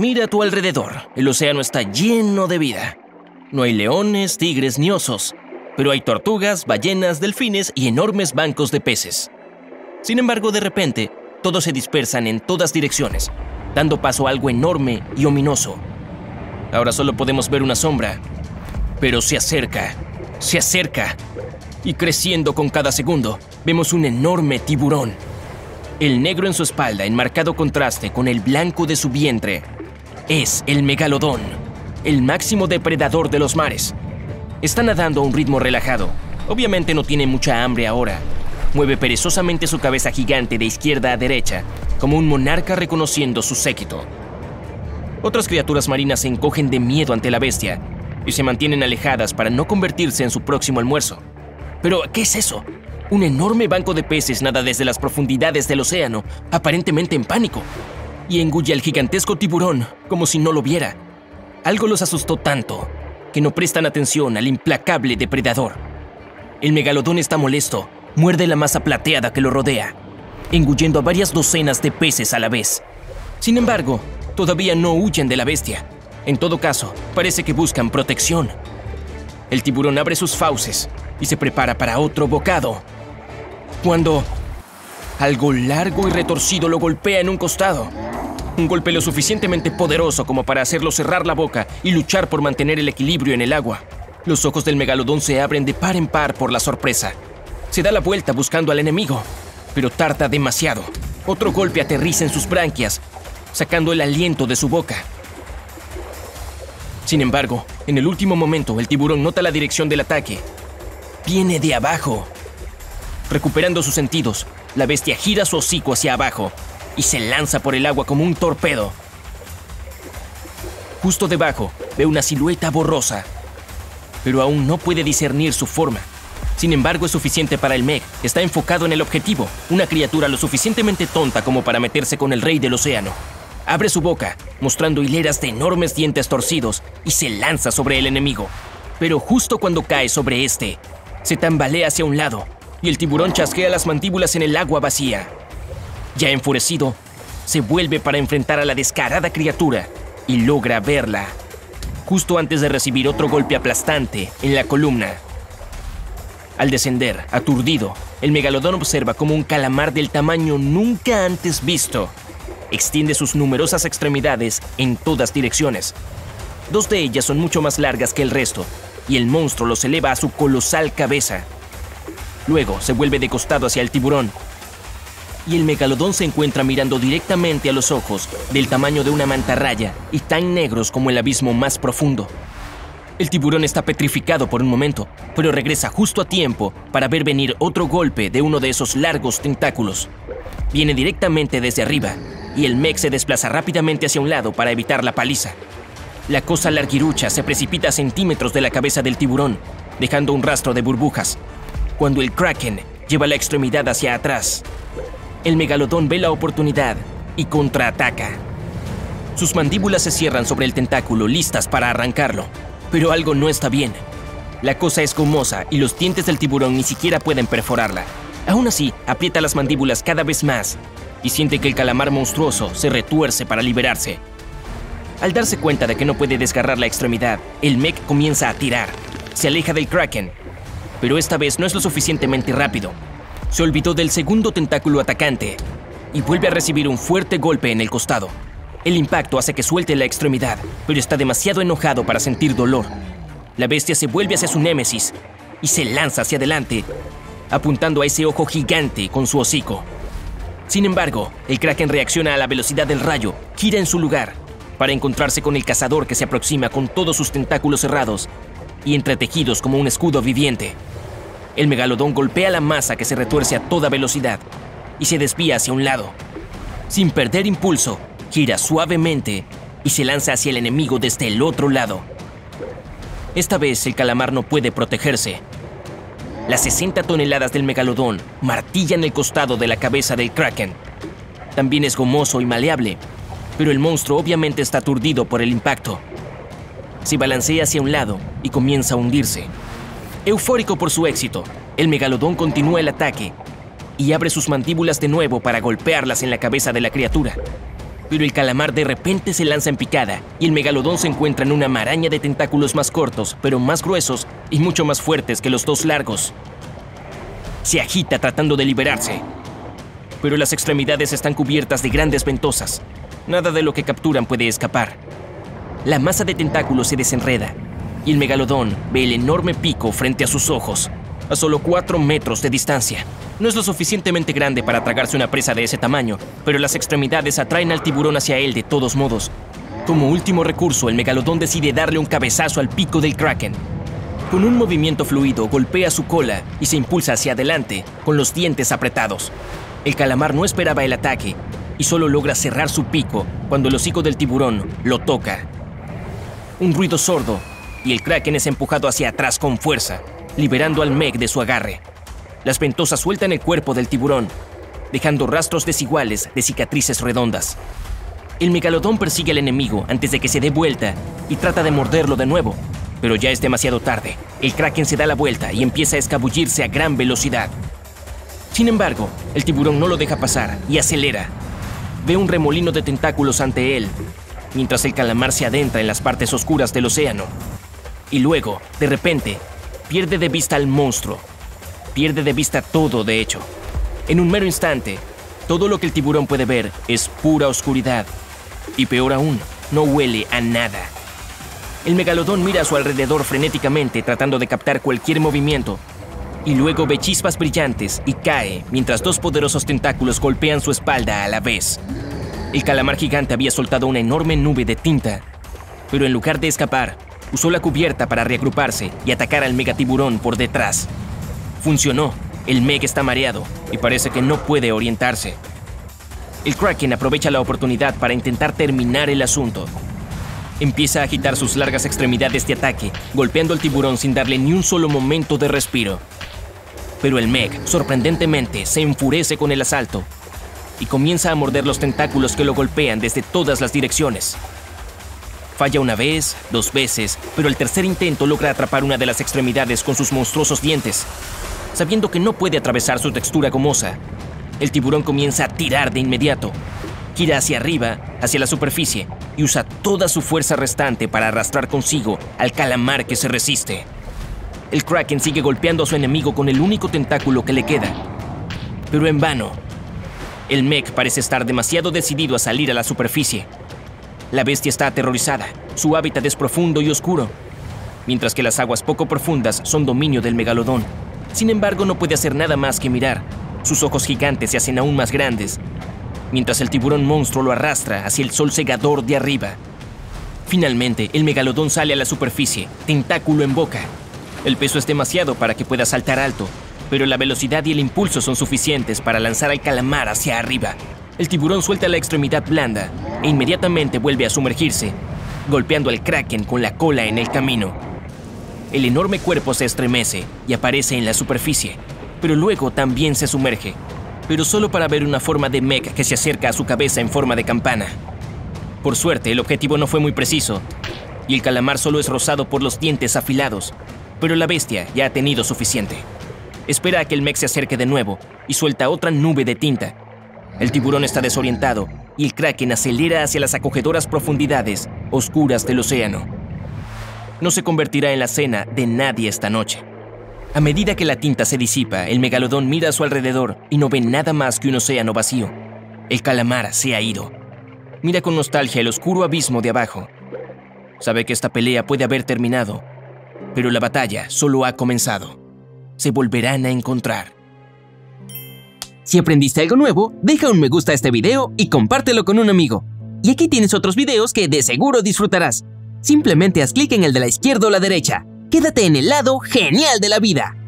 Mira a tu alrededor, el océano está lleno de vida. No hay leones, tigres ni osos, pero hay tortugas, ballenas, delfines y enormes bancos de peces. Sin embargo, de repente, todos se dispersan en todas direcciones, dando paso a algo enorme y ominoso. Ahora solo podemos ver una sombra, pero se acerca, y creciendo con cada segundo, vemos un enorme tiburón. El negro en su espalda, en marcado contraste con el blanco de su vientre, es el megalodón, el máximo depredador de los mares. Está nadando a un ritmo relajado. Obviamente no tiene mucha hambre ahora. Mueve perezosamente su cabeza gigante de izquierda a derecha, como un monarca reconociendo su séquito. Otras criaturas marinas se encogen de miedo ante la bestia y se mantienen alejadas para no convertirse en su próximo almuerzo. ¿Pero qué es eso? Un enorme banco de peces nada desde las profundidades del océano, aparentemente en pánico, y engulle al gigantesco tiburón como si no lo viera. Algo los asustó tanto que no prestan atención al implacable depredador. El megalodón está molesto, muerde la masa plateada que lo rodea, engullendo a varias docenas de peces a la vez. Sin embargo, todavía no huyen de la bestia. En todo caso, parece que buscan protección. El tiburón abre sus fauces y se prepara para otro bocado, cuando algo largo y retorcido lo golpea en un costado. Un golpe lo suficientemente poderoso como para hacerlo cerrar la boca y luchar por mantener el equilibrio en el agua. Los ojos del megalodón se abren de par en par por la sorpresa. Se da la vuelta buscando al enemigo, pero tarda demasiado. Otro golpe aterriza en sus branquias, sacando el aliento de su boca. Sin embargo, en el último momento, el tiburón nota la dirección del ataque. Viene de abajo. Recuperando sus sentidos, la bestia gira su hocico hacia abajo y se lanza por el agua como un torpedo. Justo debajo, ve una silueta borrosa, pero aún no puede discernir su forma. Sin embargo, es suficiente para el mech. Está enfocado en el objetivo, una criatura lo suficientemente tonta como para meterse con el rey del océano. Abre su boca, mostrando hileras de enormes dientes torcidos, y se lanza sobre el enemigo. Pero justo cuando cae sobre este, se tambalea hacia un lado, y el tiburón chasquea las mandíbulas en el agua vacía. Ya enfurecido, se vuelve para enfrentar a la descarada criatura, y logra verla, justo antes de recibir otro golpe aplastante en la columna. Al descender, aturdido, el megalodón observa como un calamar del tamaño nunca antes visto extiende sus numerosas extremidades en todas direcciones. Dos de ellas son mucho más largas que el resto, y el monstruo los eleva a su colosal cabeza. Luego se vuelve de costado hacia el tiburón, y el megalodón se encuentra mirando directamente a los ojos del tamaño de una mantarraya y tan negros como el abismo más profundo. El tiburón está petrificado por un momento, pero regresa justo a tiempo para ver venir otro golpe de uno de esos largos tentáculos. Viene directamente desde arriba, y el mech se desplaza rápidamente hacia un lado para evitar la paliza. La cosa larguirucha se precipita a centímetros de la cabeza del tiburón, dejando un rastro de burbujas. Cuando el kraken lleva la extremidad hacia atrás, el megalodón ve la oportunidad y contraataca. Sus mandíbulas se cierran sobre el tentáculo, listas para arrancarlo. Pero algo no está bien. La cosa es gomosa y los dientes del tiburón ni siquiera pueden perforarla. Aún así, aprieta las mandíbulas cada vez más y siente que el calamar monstruoso se retuerce para liberarse. Al darse cuenta de que no puede desgarrar la extremidad, el mech comienza a tirar. Se aleja del kraken, pero esta vez no es lo suficientemente rápido. Se olvidó del segundo tentáculo atacante y vuelve a recibir un fuerte golpe en el costado. El impacto hace que suelte la extremidad, pero está demasiado enojado para sentir dolor. La bestia se vuelve hacia su némesis y se lanza hacia adelante, apuntando a ese ojo gigante con su hocico. Sin embargo, el kraken reacciona a la velocidad del rayo, gira en su lugar, para encontrarse con el cazador que se aproxima con todos sus tentáculos cerrados y entretejidos como un escudo viviente. El megalodón golpea la masa que se retuerce a toda velocidad y se desvía hacia un lado. Sin perder impulso, gira suavemente y se lanza hacia el enemigo desde el otro lado. Esta vez el calamar no puede protegerse. Las 60 toneladas del megalodón martillan el costado de la cabeza del kraken. También es gomoso y maleable, pero el monstruo obviamente está aturdido por el impacto. Se balancea hacia un lado y comienza a hundirse. Eufórico por su éxito, el megalodón continúa el ataque y abre sus mandíbulas de nuevo para golpearlas en la cabeza de la criatura. Pero el calamar de repente se lanza en picada y el megalodón se encuentra en una maraña de tentáculos más cortos, pero más gruesos y mucho más fuertes que los dos largos. Se agita tratando de liberarse, pero las extremidades están cubiertas de grandes ventosas. Nada de lo que capturan puede escapar. La masa de tentáculos se desenreda y el megalodón ve el enorme pico frente a sus ojos, a solo 4 metros de distancia. No es lo suficientemente grande para tragarse una presa de ese tamaño, pero las extremidades atraen al tiburón hacia él de todos modos. Como último recurso, el megalodón decide darle un cabezazo al pico del kraken. Con un movimiento fluido, golpea su cola y se impulsa hacia adelante, con los dientes apretados. El calamar no esperaba el ataque y solo logra cerrar su pico cuando el hocico del tiburón lo toca. Un ruido sordo y el kraken es empujado hacia atrás con fuerza, liberando al Meg de su agarre. Las ventosas sueltan el cuerpo del tiburón, dejando rastros desiguales de cicatrices redondas. El megalodón persigue al enemigo antes de que se dé vuelta y trata de morderlo de nuevo, pero ya es demasiado tarde. El kraken se da la vuelta y empieza a escabullirse a gran velocidad. Sin embargo, el tiburón no lo deja pasar y acelera. Ve un remolino de tentáculos ante él, mientras el calamar se adentra en las partes oscuras del océano. Y luego, de repente, pierde de vista al monstruo. Pierde de vista todo, de hecho. En un mero instante, todo lo que el tiburón puede ver es pura oscuridad. Y peor aún, no huele a nada. El megalodón mira a su alrededor frenéticamente tratando de captar cualquier movimiento. Y luego ve chispas brillantes y cae mientras 2 poderosos tentáculos golpean su espalda a la vez. El calamar gigante había soltado una enorme nube de tinta, pero en lugar de escapar, usó la cubierta para reagruparse y atacar al megatiburón por detrás. Funcionó. El Meg está mareado y parece que no puede orientarse. El kraken aprovecha la oportunidad para intentar terminar el asunto. Empieza a agitar sus largas extremidades de ataque, golpeando al tiburón sin darle ni un solo momento de respiro. Pero el Meg, sorprendentemente, se enfurece con el asalto y comienza a morder los tentáculos que lo golpean desde todas las direcciones. Falla una vez, 2 veces, pero el tercer intento logra atrapar una de las extremidades con sus monstruosos dientes. Sabiendo que no puede atravesar su textura gomosa, el tiburón comienza a tirar de inmediato. Gira hacia arriba, hacia la superficie, y usa toda su fuerza restante para arrastrar consigo al calamar que se resiste. El kraken sigue golpeando a su enemigo con el único tentáculo que le queda, pero en vano. El Meg parece estar demasiado decidido a salir a la superficie. La bestia está aterrorizada, su hábitat es profundo y oscuro, mientras que las aguas poco profundas son dominio del megalodón. Sin embargo, no puede hacer nada más que mirar. Sus ojos gigantes se hacen aún más grandes, mientras el tiburón monstruo lo arrastra hacia el sol cegador de arriba. Finalmente, el megalodón sale a la superficie, tentáculo en boca. El peso es demasiado para que pueda saltar alto, pero la velocidad y el impulso son suficientes para lanzar al calamar hacia arriba. El tiburón suelta la extremidad blanda e inmediatamente vuelve a sumergirse, golpeando al kraken con la cola en el camino. El enorme cuerpo se estremece y aparece en la superficie, pero luego también se sumerge, pero solo para ver una forma de Meg que se acerca a su cabeza en forma de campana. Por suerte, el objetivo no fue muy preciso, y el calamar solo es rozado por los dientes afilados, pero la bestia ya ha tenido suficiente. Espera a que el Meg se acerque de nuevo y suelta otra nube de tinta. El tiburón está desorientado y el kraken acelera hacia las acogedoras profundidades oscuras del océano. No se convertirá en la cena de nadie esta noche. A medida que la tinta se disipa, el megalodón mira a su alrededor y no ve nada más que un océano vacío. El calamar se ha ido. Mira con nostalgia el oscuro abismo de abajo. Sabe que esta pelea puede haber terminado, pero la batalla solo ha comenzado. Se volverán a encontrar. Si aprendiste algo nuevo, deja un me gusta a este video y compártelo con un amigo. Y aquí tienes otros videos que de seguro disfrutarás. Simplemente haz clic en el de la izquierda o la derecha. Quédate en el lado genial de la vida.